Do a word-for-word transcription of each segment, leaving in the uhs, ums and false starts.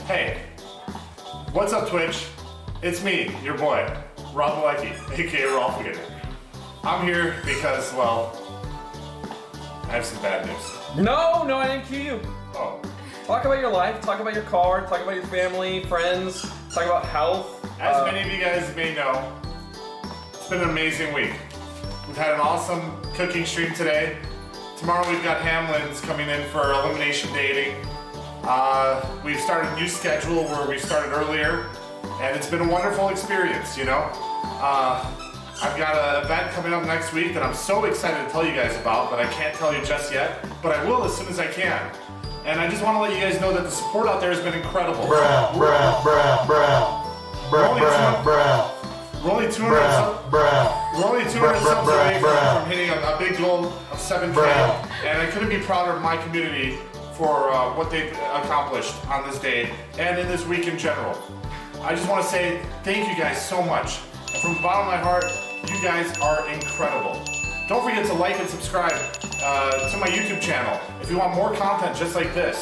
Hey, what's up Twitch? It's me, your boy, Rob Malecki, aka Rolfigator. I'm here because, well, I have some bad news. No, no, I didn't cue you. Oh. Talk about your life, talk about your car, talk about your family, friends, talk about health. As uh, many of you guys may know, it's been an amazing week. We've had an awesome cooking stream today. Tomorrow we've got Hamlin's coming in for elimination dating. Uh, we've started a new schedule where we started earlier, and it's been a wonderful experience, you know? Uh, I've got an event coming up next week that I'm so excited to tell you guys about, but I can't tell you just yet, but I will as soon as I can. And I just want to let you guys know that the support out there has been incredible. Bruh, bruh, bruh, bruh. Bruh, bruh, bruh. We're only two hundred Bruh, bruh. We're only two hundred Bruh, subs bruh, away from, bruh. from hitting a, a big goal of seven K, Bruh. and I couldn't be prouder of my community for uh, what they've accomplished on this day and in this week in general. I just want to say thank you guys so much. And from the bottom of my heart, you guys are incredible. Don't forget to like and subscribe uh, to my YouTube channel if you want more content just like this.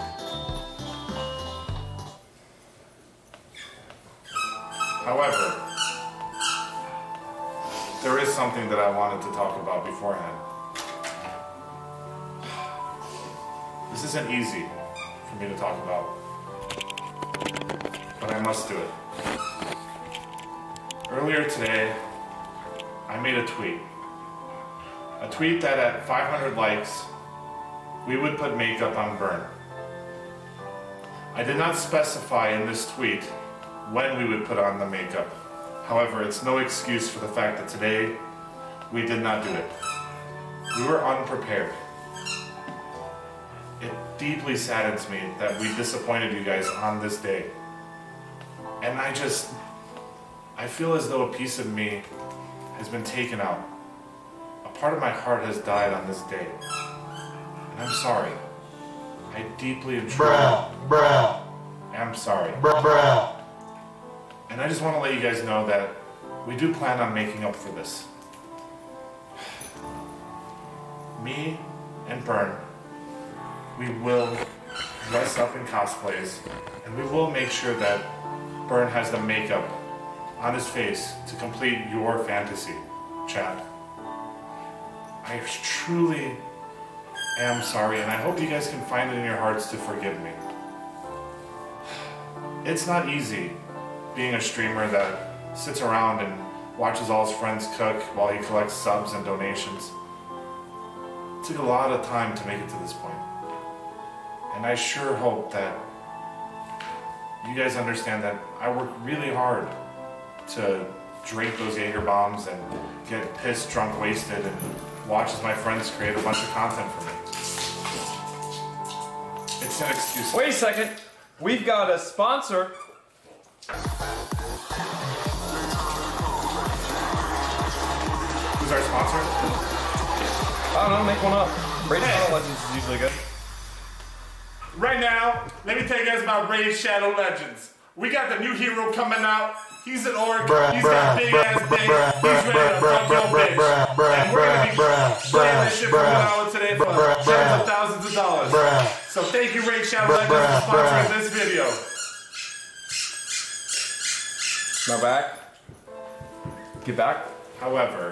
However, there is something that I wanted to talk about beforehand. This isn't easy for me to talk about, but I must do it. Earlier today, I made a tweet. A tweet that at five hundred likes, we would put makeup on Burn. I did not specify in this tweet when we would put on the makeup. However, it's no excuse for the fact that today, we did not do it. We were unprepared. It deeply saddens me that we disappointed you guys on this day. And I just, I feel as though a piece of me has been taken out. A part of my heart has died on this day. And I'm sorry. I deeply and truly Bruh, bruh. am sorry. Bruh, bruh. And I just want to let you guys know that we do plan on making up for this. Me and Burn, we will dress up in cosplays, and we will make sure that Burn has the makeup on his face to complete your fantasy, chat. I truly am sorry, and I hope you guys can find it in your hearts to forgive me. It's not easy being a streamer that sits around and watches all his friends cook while he collects subs and donations. It took a lot of time to make it to this point. And I sure hope that you guys understand that I work really hard to drink those Jaeger bombs and get pissed, drunk, wasted, and watch as my friends create a bunch of content for me. It's an excuse. Wait a second. We've got a sponsor. Who's our sponsor? I don't know, make one up. Raid Shadow Legends is usually good. Right now, let me tell you guys about Raid Shadow Legends. We got the new hero coming out. He's an orc. Bruh, He's got bruh, big bruh, ass bruh, dick. bruh, He's bruh, ready to bruh, fuck your bruh, bitch. bruh, bruh, And we're gonna be bruh, playing this shit for bruh, one hour today for bruh, tens bruh, of thousands of dollars. bruh. So thank you, Raid Shadow Bruh, Legends, for bruh, sponsoring bruh. this video. Now back. Get back. However,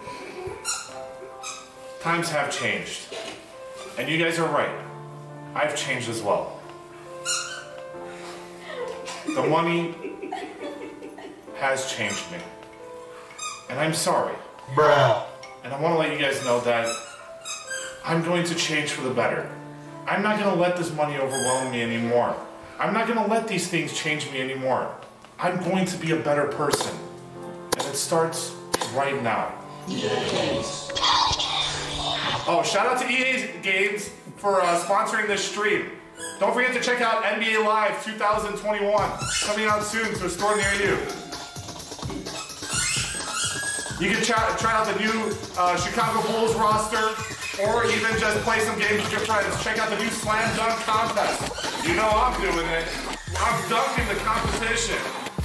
times have changed. And you guys are right. I've changed as well. The money has changed me. And I'm sorry. Bruh. And I want to let you guys know that I'm going to change for the better. I'm not going to let this money overwhelm me anymore. I'm not going to let these things change me anymore. I'm going to be a better person. And it starts right now. Oh, shout out to E A Games for uh, sponsoring this stream. Don't forget to check out N B A Live two thousand twenty-one, coming out soon to a store near you. You can try, try out the new uh, Chicago Bulls roster, or even just play some games with your friends. Check out the new Slam Dunk Contest. You know I'm doing it. I'm dunking the competition.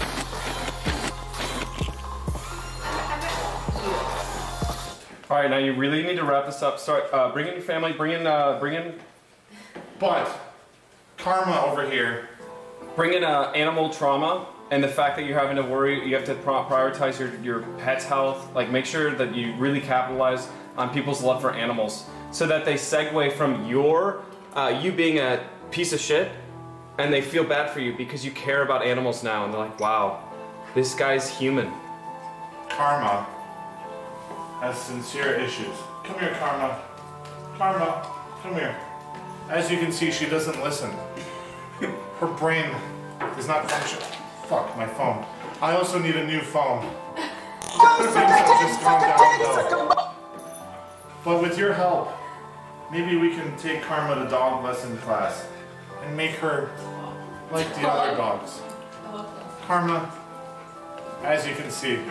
All right, now you really need to wrap this up. Start. Uh, bring in your family. Bring in. Uh, bring in. But Karma over here bring in uh, animal trauma and the fact that you're having to worry, you have to pro prioritize your, your pet's health. Like make sure that you really capitalize on people's love for animals so that they segue from your, uh, you being a piece of shit and they feel bad for you because you care about animals now and they're like, wow, this guy's human. Karma has sincere issues. Come here, Karma. Karma, come here. As you can see, she doesn't listen. Her brain is not functioning. Fuck, my phone. I also need a new phone. Things have just gone downhill. But with your help, maybe we can take Karma to dog lesson class and make her like the other dogs. Karma, as you can see.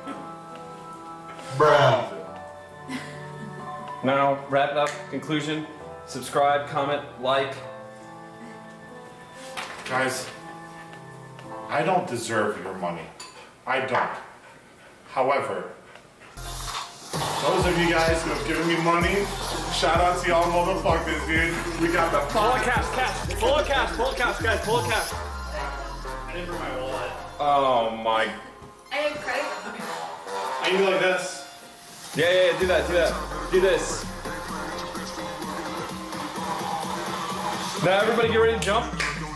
Bruh. Now, wrap it up, conclusion, subscribe, comment, like. Guys, I don't deserve your money. I don't. However, those of you guys who have given me money, shout out to y'all motherfuckers, dude. We got the Pull a cash, cash, pull a cash, pull a cash, guys, pull a cash. I didn't bring my wallet. Oh my. I have credit. Okay. I can do like this. Yeah, yeah, yeah, do that, do that. Do this. Now everybody get ready to jump.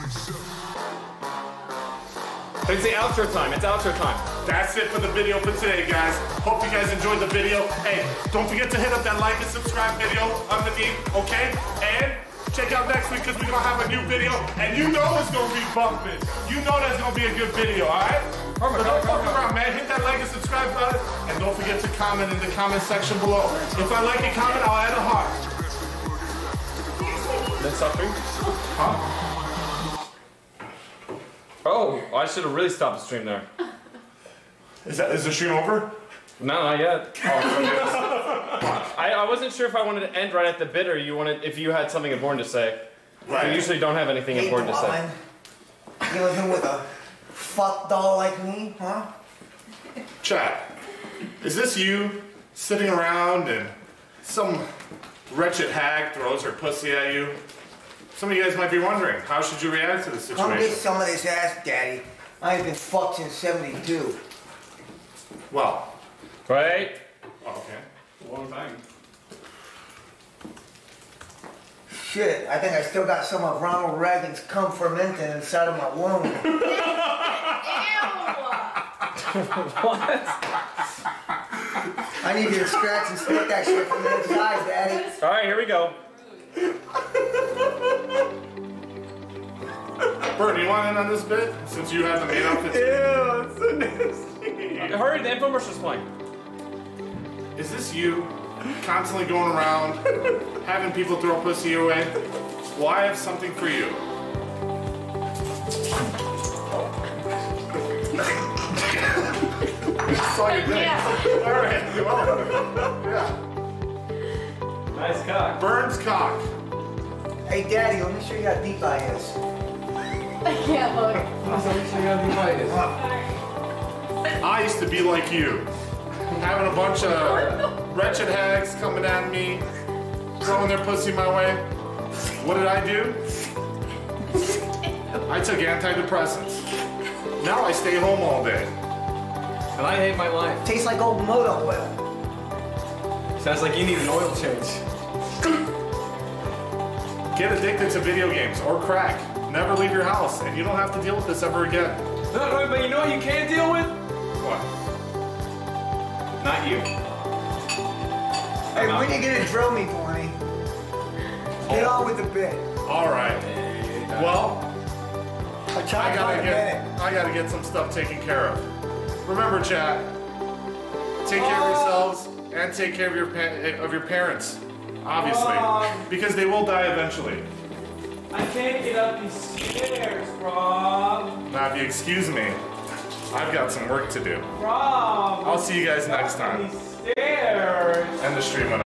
It's the outro time, it's outro time. That's it for the video for today, guys. Hope you guys enjoyed the video. Hey, don't forget to hit up that like and subscribe video underneath, okay? And check out next week because we're gonna have a new video, and you know it's gonna be bumping. You know that's gonna be a good video, all right? So don't fuck around, man. Hit that like and subscribe button, and don't forget to comment in the comment section below. If I like your comment, I'll add a heart. That's suffering? Huh? Oh, I should have really stopped the stream there. Is that is the stream over? No, not yet. Oh, I, I wasn't sure if I wanted to end right at the bit or you wanted if you had something important to say. Right. You usually don't have anything Hey, important to say. Dylan, you living with a fuck doll like me, huh? Chat, is this you sitting around and some wretched hag throws her pussy at you? Some of you guys might be wondering, how should you react to this Come get situation? some of this ass, daddy. I ain't been fucked since seventy-two. Well, Right? oh, okay. Long time. Shit, I think I still got some of Ronald Reagan's cum fermenting inside of my womb. What? I need you to scratch and sniff that shit from the inside, daddy. Alright, here we go. Bert, you want in on this bit? Since you have the main outfit. Ew, it's so nasty. Hurry, the infomercial's playing. Is this you constantly going around having people throw pussy your way? Well, I have something for you. Saw your dick. Yeah. All right. Well, yeah. Nice cock. Burns cock. Hey, daddy, let me show you how deep I is. I can't look. I used to be like you, having a bunch of wretched hags coming at me, throwing their pussy my way. What did I do? I took antidepressants. Now I stay home all day. And I hate my life. Tastes like old motor oil. Sounds like you need an oil change. Get addicted to video games or crack. Never leave your house, and you don't have to deal with this ever again. No, no, but you know what you can't deal with? What? Not you. Hey, when you gonna drill me for me? Get on with the bit. All right. Well, I'll try I to gotta find a get, minute. I gotta get some stuff taken care of. Remember, chat. Take care of yourselves and take care of your pa- of your parents, obviously, because they will die eventually. I can't get up these stairs, Rob. Now, if you excuse me, I've got some work to do. Rob. I'll see you guys next time. These stairs. End the stream.